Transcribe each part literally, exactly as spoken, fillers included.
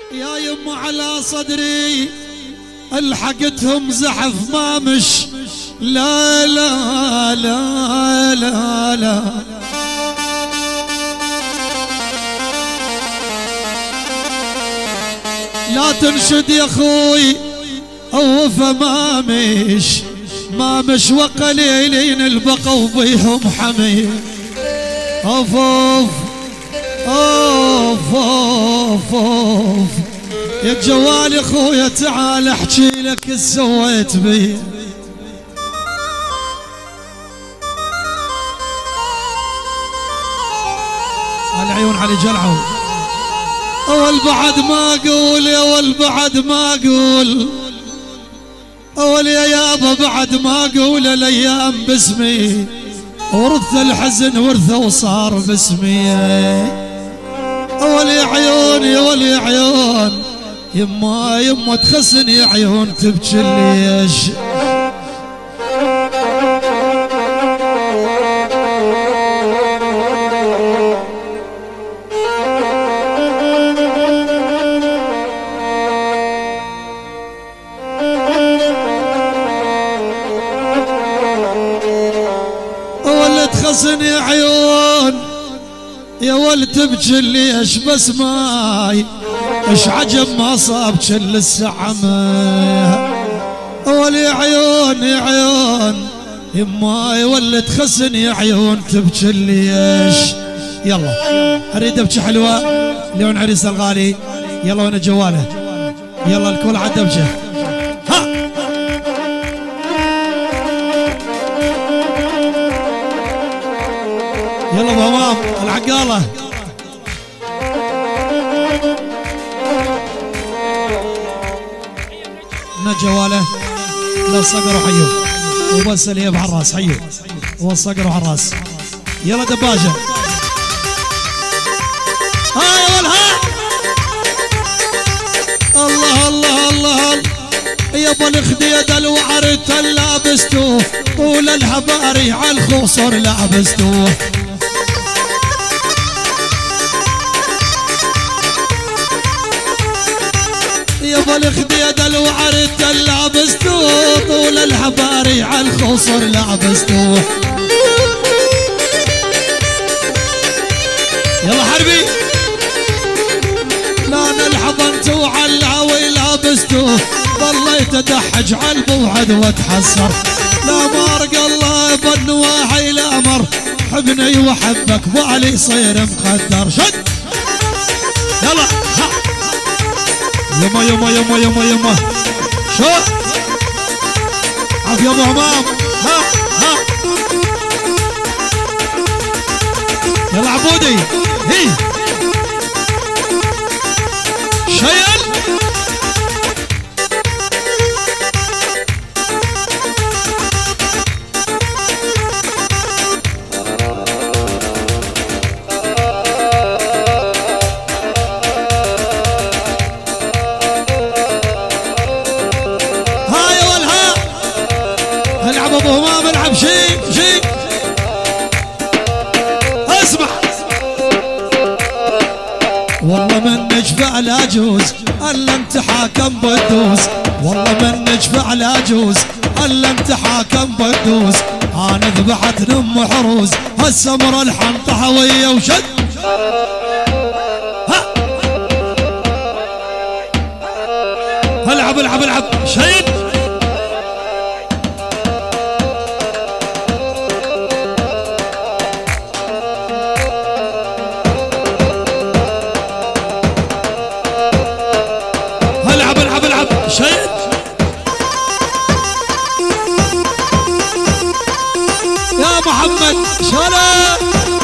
يا يم على صدري الحقتهم زحف ما مش لا لا لا لا لا لا تنشد يا اخوي اوف ما مش ما مش وقليلين البقوا بيهم حمي اوف اوف اوف اوف اوف يا جوال اخويا تعال احكي لك ايش سويت بي. العيون علي جلعوا اول بعد ما اقول يا اول بعد ما اقول اول يا يابا بعد ما اقول الايام باسمي ورث الحزن ورثه وصار باسمي اول يا عيون يا اول يا عيون يما يما تخسن يا عيون تبكي ليش اول تخسن يا عيون يا ولد تبكي ليش بس ماي اش عجب ما صابك الا السعمه اول يا عيون يا عيون يما يا ولد تخسن يا عيون تبكي ليش. يلا اريد ابكي حلوه ليون عريس الغالي يلا وانا جواله يلا الكل عاد ابكي ها يلا بهمام العقاله جواله لا صقروا حيو وبس الياب على الراس حيو وصقروا على الراس يلا دباجه هاي والها الله الله الله يابا الخديد الوعرت لابستوه طول الحباري على الخصر لابستوه يابا الخديد الوعرت لابستوه طول الحباري على الخصر لابستوه يلا حربي لا نلحظ انت وعلاوي لابستوه ظليت ادحج على البوعد واتحسر لا مارق الله بالنواحي الامر حبني وحبك بالي يصير مقدر شد يلا ها يما يما يما يما يما شو عف يا ابو همام ها ها يلا عبودي هي شيل ابو همام العب شيء شيء اسمع والله من نجفع لا جوز الا انت حاكم بدوس والله من نجفع لا جوز الا انت حاكم بدوس انا ذبحت ام حروز هالسمره الحنطه هويه وشد ها العب العب العب شيء شيء يا محمد شلا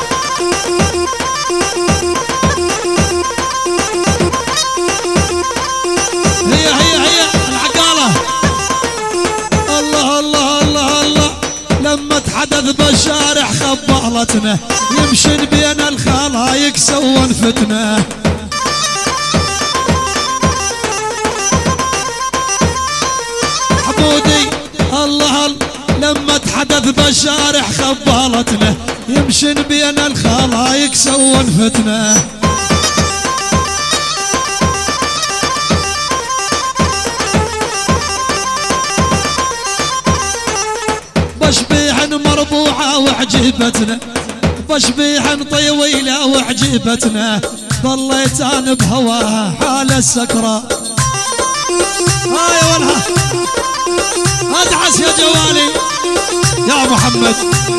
هي هي هي العقالة الله الله الله الله لما تحدث بالشارع خبالتنا يمشن بين الخلايق سوون فتنه الله لما تحدث بالشارع خبالتنا يمشن بين الخلايق سوون فتنه وعجيبتنا بشبيح طويلة وعجيبتنا ضليت انا بهواها حال السكرة. هاي ولها ادعس يا جوالي يا محمد.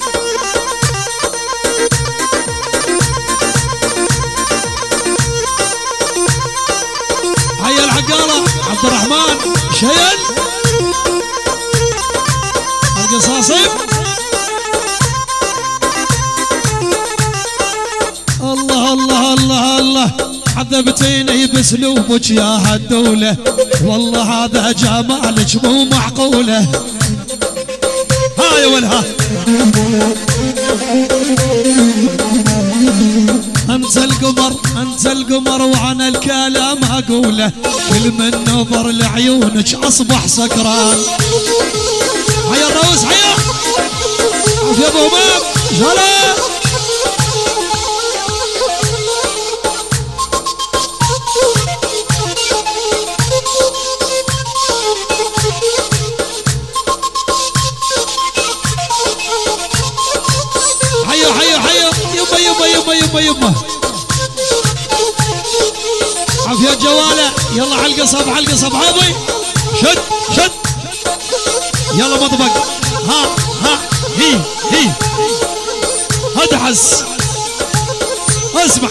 هيا العقالة عبد الرحمن شيل القصاصي. الله الله الله الله عذبتيني باسلوبك يا هالدولة والله هذا جمالك مو معقولة. هاي ولها انت القمر انت القمر وانا الكلام اقوله كل من نظر لعيونك اصبح سكران. هيا الروس هيا يا ابو امام جلا. حيو حيو حيو يما يما يما يما يما عافية جوالة. يلا على القصب على القصب عابي شد شد يلا مطبق. ها ها هي هي ادعس اسمع.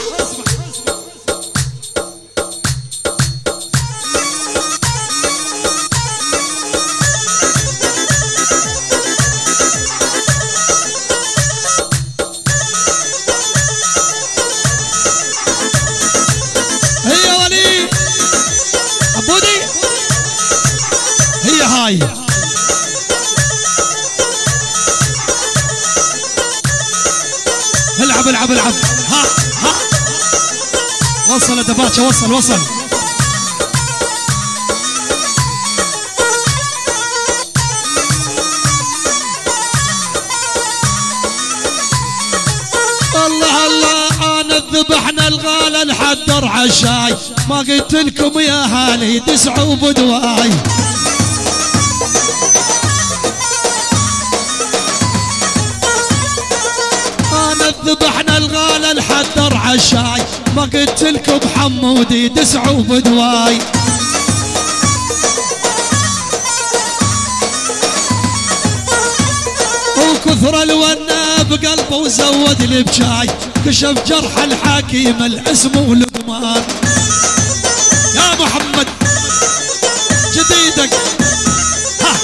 هي ولي عبودي هي هاي العب العب العب. ها ها وصل يا دباتشا وصل وصل. الله الله انا ذبحنا الغالة نحضر عشاي ما قلت لكم يا هالي دسعوا بدواي. انا ذبحنا الغالة نحضر عشاي ما قلت لكم حمودي دسعوا بدواي. وكثر الونا بقلبه وزود لي بشاي كشف جرح الحكيم الاسم ولقمان. يا محمد جديدك ها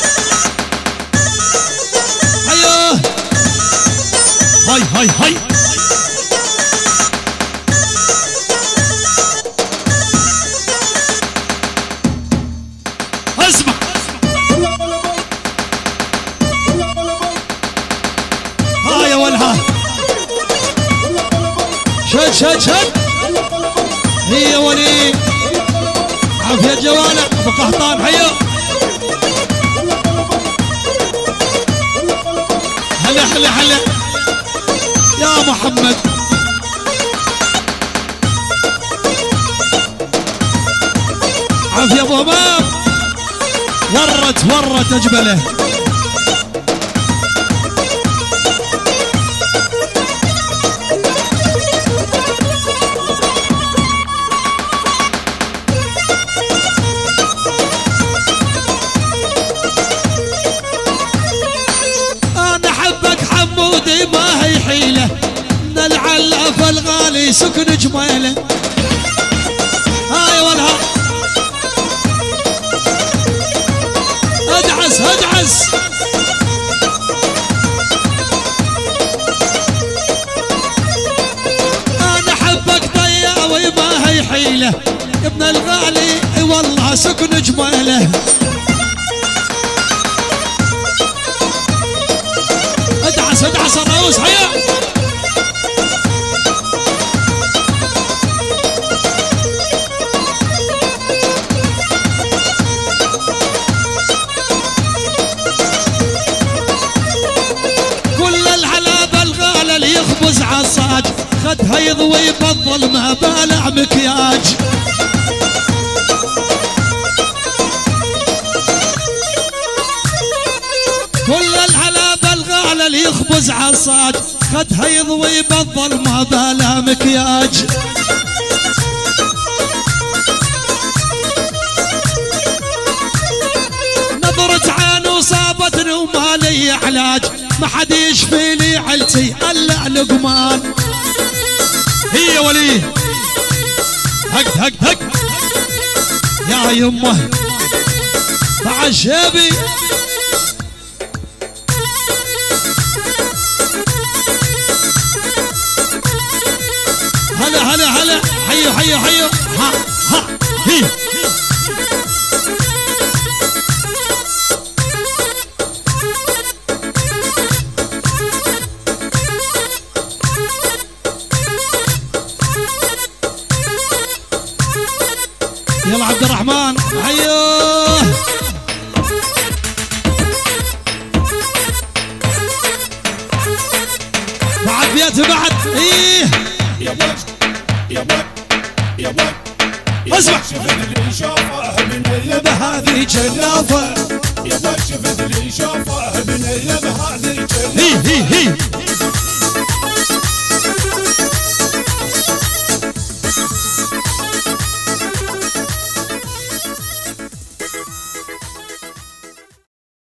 ايوه هاي هاي هاي اسمع. هاي ولها شد شد شد هي ولي عافية جوالة ابو قحطان حيو. هلا هلا هلا يا محمد. عافية ابو امام ورت ورت اجبله. حمودي ما هي حيلة من العلاف الغالي سكن جميلة. هاي ولها ادعس ادعس. انا حبك ضياوي ما هي حيلة ابن الغالي والله سكن جميلة. ادعس ادعس الرؤوس هيا. كل الحلاب الغالي اللي يخبز عصاج خدها يضوي يفضل ما بالع مكياج. كل الحلاب الغالي اللي يخبز عصاج خدها يضوي بالظلمة بلا مكياج. نظرة عين وصابتني وما لي علاج، ما حد يشفي لي عيلتي الا لقمان. هي ولي هق هق هق يا يمه مع الشيبي. هلا هلا هلا حيو حيو حيو ها ها هي. يلا عبد الرحمن حيوه. بعد بيته بعد ايه يا ولد يا ولد يا ولد. اسمع شفت اللي شافه بنيه بهذه جلافه. يا ولد شفت اللي شافه بنيه بهذه هي هي هي